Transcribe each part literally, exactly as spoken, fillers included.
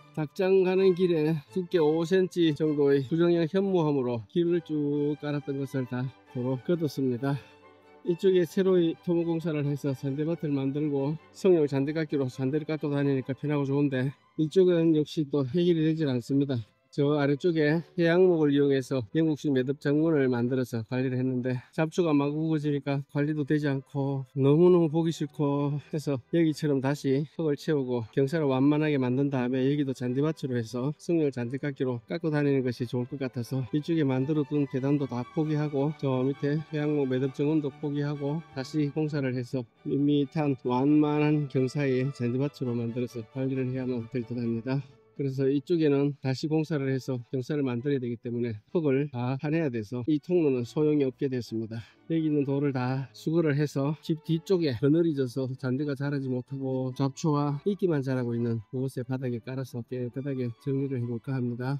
닭장 가는 길에 두께 오 센티미터 정도의 구정형 현무암으로 길을 쭉 깔았던 것을 다 도로 걷었습니다. 이쪽에 새로이 토목공사를 해서 잔디밭을 만들고 성형 잔디깎기로 잔디를 깎고 다니니까 편하고 좋은데, 이쪽은 역시 또 해결이 되질 않습니다. 저 아래쪽에 해양목을 이용해서 영국식 매듭 장문을 만들어서 관리를 했는데, 잡초가 막 우거지니까 관리도 되지 않고 너무너무 보기 싫고 해서 여기처럼 다시 흙을 채우고 경사를 완만하게 만든 다음에 여기도 잔디밭으로 해서 성형 잔디깎기로 깎고 다니는 것이 좋을 것 같아서 이쪽에 만들어둔 계단도 다 포기하고 저 밑에 해양목 매듭 정원도 포기하고 다시 공사를 해서 밋밋한 완만한 경사의 잔디밭으로 만들어서 관리를 해야만 될 듯 합니다. 그래서 이쪽에는 다시 공사를 해서 경사를 만들어야 되기 때문에 흙을 다 파내야 돼서 이 통로는 소용이 없게 됐습니다. 여기 있는 돌을 다 수거를 해서 집 뒤쪽에 그늘이 져서 잔디가 자라지 못하고 잡초와 이끼만 자라고 있는 그곳에 바닥에 깔아서 깨끗하게 정리를 해볼까 합니다.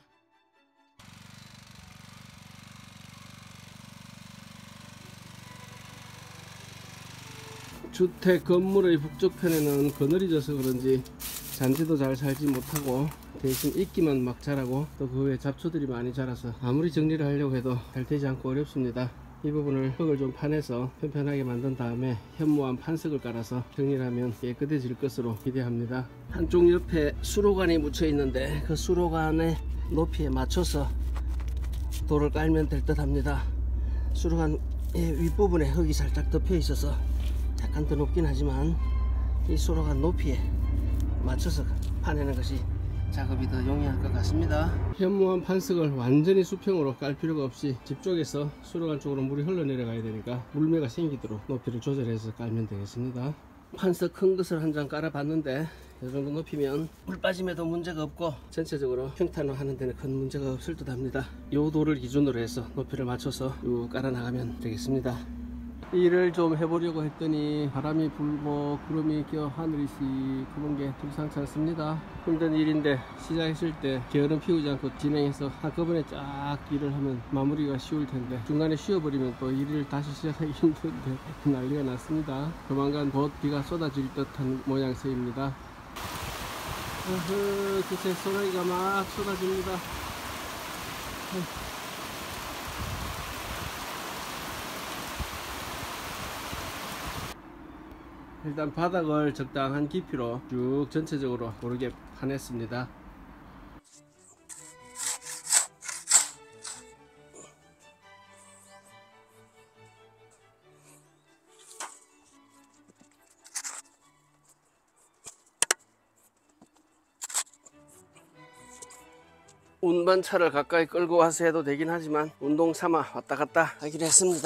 주택 건물의 북쪽편에는 그늘이 져서 그런지 잔디도 잘 살지 못하고 대신 이끼만 막 자라고 또 그 외에 잡초들이 많이 자라서 아무리 정리를 하려고 해도 잘 되지 않고 어렵습니다. 이 부분을 흙을 좀 파내서 편편하게 만든 다음에 현무암 판석을 깔아서 정리를 하면 깨끗해질 것으로 기대합니다. 한쪽 옆에 수로관이 묻혀 있는데 그 수로관의 높이에 맞춰서 돌을 깔면 될 듯 합니다. 수로관 윗부분에 흙이 살짝 덮여 있어서 약간 더 높긴 하지만 이 수로관 높이에 맞춰서 파내는 것이 작업이 더 용이할 것 같습니다. 현무암 판석을 완전히 수평으로 깔 필요가 없이 집 쪽에서 수로관 쪽으로 물이 흘러내려가야 되니까 물매가 생기도록 높이를 조절해서 깔면 되겠습니다. 판석 큰 것을 한 장 깔아 봤는데 이 정도 높이면 물 빠짐에도 문제가 없고 전체적으로 평탄화 하는 데는 큰 문제가 없을 듯 합니다. 이 돌을 기준으로 해서 높이를 맞춰서 쭉 깔아 나가면 되겠습니다. 일을 좀 해보려고 했더니 바람이 불고 구름이 껴 하늘이 시커먼 게 심상치 않습니다. 힘든 일인데 시작했을 때 게으름 피우지 않고 진행해서 한꺼번에 쫙 일을 하면 마무리가 쉬울 텐데 중간에 쉬어버리면 또 일을 다시 시작하기 힘든데 난리가 났습니다. 조만간 곧 비가 쏟아질 듯한 모양새입니다. 어허, 글쎄 소나기가 막 쏟아집니다. 일단 바닥을 적당한 깊이로 쭉 전체적으로 고르게 파냈습니다. 운반차를 가까이 끌고 와서 해도 되긴 하지만 운동 삼아 왔다 갔다 하기로 했습니다.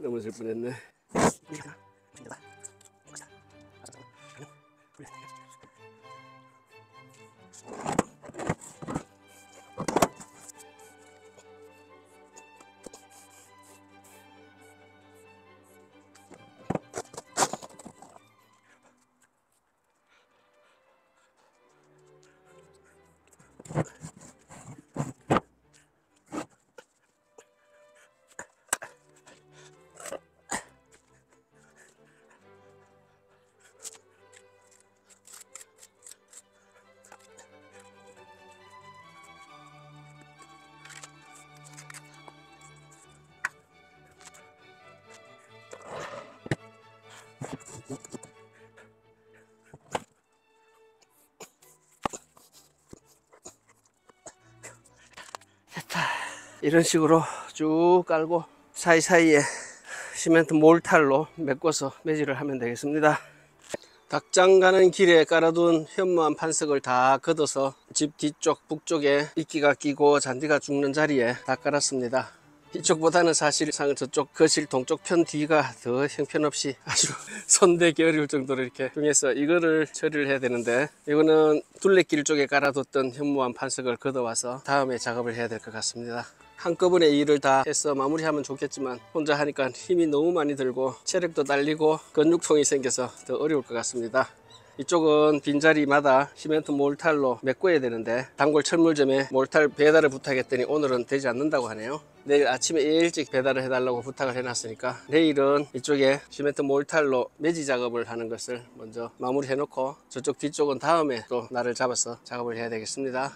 넘어질 뻔했네. 이런 식으로 쭉 깔고 사이사이에 시멘트 몰탈로 메꿔서 매질을 하면 되겠습니다. 닭장 가는 길에 깔아둔 현무암 판석을 다 걷어서 집 뒤쪽 북쪽에 이끼가 끼고 잔디가 죽는 자리에 다 깔았습니다. 이쪽보다는 사실상 저쪽 거실 동쪽 편 뒤가 더 형편없이 아주 손대기 어려울 정도로 이렇게 중에서 이거를 처리를 해야 되는데, 이거는 둘레길 쪽에 깔아뒀던 현무암 판석을 걷어와서 다음에 작업을 해야 될 것 같습니다. 한꺼번에 일을 다 해서 마무리하면 좋겠지만 혼자 하니까 힘이 너무 많이 들고 체력도 딸리고 근육통이 생겨서 더 어려울 것 같습니다. 이쪽은 빈자리마다 시멘트 몰탈로 메꿔야 되는데 단골 철물점에 몰탈 배달을 부탁했더니 오늘은 되지 않는다고 하네요. 내일 아침에 일찍 배달을 해달라고 부탁을 해놨으니까 내일은 이쪽에 시멘트 몰탈로 매지 작업을 하는 것을 먼저 마무리해 놓고 저쪽 뒤쪽은 다음에 또 날을 잡아서 작업을 해야 되겠습니다.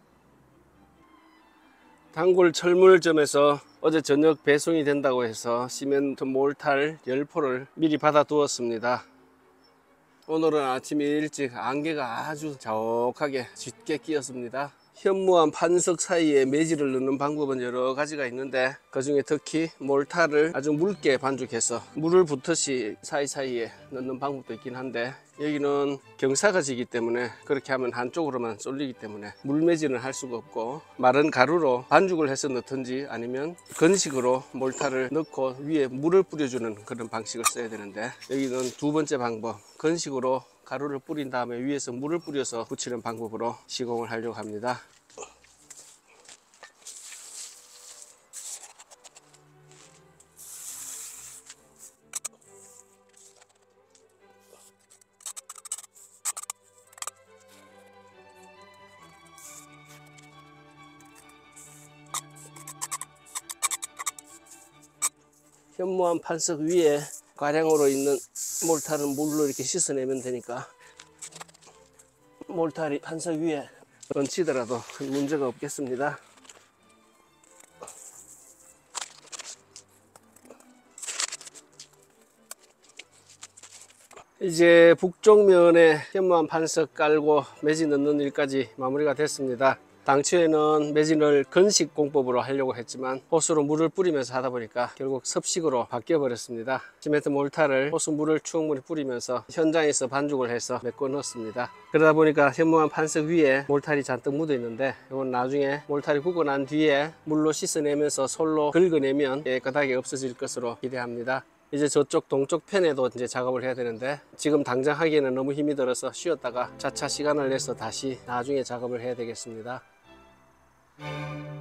단골 철물점에서 어제 저녁 배송이 된다고 해서 시멘트 몰탈 열 포를 미리 받아 두었습니다. 오늘은 아침 일찍 안개가 아주 자욱하게 짙게 끼었습니다. 현무암 판석 사이에 매질을 넣는 방법은 여러 가지가 있는데 그 중에 특히 몰탈을 아주 묽게 반죽해서 물을 붓듯이 사이사이에 넣는 방법도 있긴 한데, 여기는 경사가 지기 때문에 그렇게 하면 한쪽으로만 쏠리기 때문에 물매질은 할 수가 없고, 마른 가루로 반죽을 해서 넣든지 아니면 건식으로 몰탈을 넣고 위에 물을 뿌려주는 그런 방식을 써야 되는데, 여기는 두 번째 방법, 건식으로 가루를 뿌린 다음에 위에서 물을 뿌려서 붙이는 방법으로 시공을 하려고 합니다. 현무암 판석 위에 과량으로 있는 몰탈은 물로 이렇게 씻어내면 되니까 몰탈이 판석 위에 얹히더라도 큰 문제가 없겠습니다. 이제 북쪽 면에 현무암 판석 깔고 매지 넣는 일까지 마무리가 됐습니다. 당초에는 매진을 건식 공법으로 하려고 했지만 호스로 물을 뿌리면서 하다 보니까 결국 섭식으로 바뀌어 버렸습니다. 시멘트 몰탈을 호스 물을 충분히 뿌리면서 현장에서 반죽을 해서 메꿔 넣었습니다. 그러다 보니까 현무암 판석 위에 몰탈이 잔뜩 묻어 있는데, 이건 나중에 몰탈이 굳고 난 뒤에 물로 씻어내면서 솔로 긁어내면 깨끗하게 없어질 것으로 기대합니다. 이제 저쪽 동쪽 편에도 이제 작업을 해야 되는데 지금 당장 하기에는 너무 힘이 들어서 쉬었다가 차차 시간을 내서 다시 나중에 작업을 해야 되겠습니다.